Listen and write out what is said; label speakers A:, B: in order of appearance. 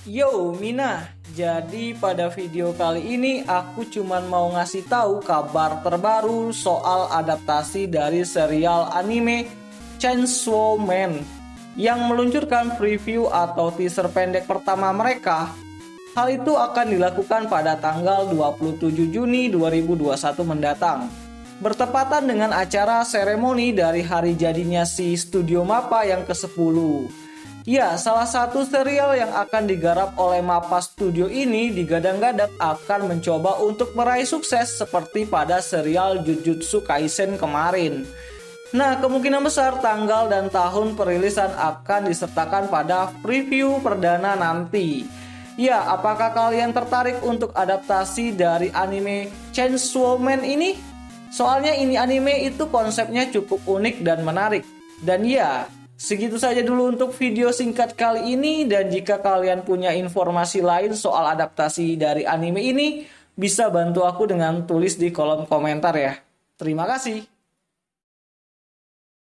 A: Yo Mina, jadi pada video kali ini aku cuman mau ngasih tahu kabar terbaru soal adaptasi dari serial anime Chainsaw Man yang meluncurkan preview atau teaser pendek pertama mereka. Hal itu akan dilakukan pada tanggal 27 Juni 2021 mendatang. Bertepatan dengan acara seremoni dari hari jadinya si Studio Mappa yang ke-10. Ya, salah satu serial yang akan digarap oleh Mappa Studio ini digadang-gadang akan mencoba untuk meraih sukses seperti pada serial Jujutsu Kaisen kemarin. Nah, kemungkinan besar tanggal dan tahun perilisan akan disertakan pada preview perdana nanti. Ya, apakah kalian tertarik untuk adaptasi dari anime Chainsaw Man ini? Soalnya ini anime itu konsepnya cukup unik dan menarik. Dan ya, segitu saja dulu untuk video singkat kali ini, dan jika kalian punya informasi lain soal adaptasi dari anime ini, bisa bantu aku dengan tulis di kolom komentar ya. Terima kasih.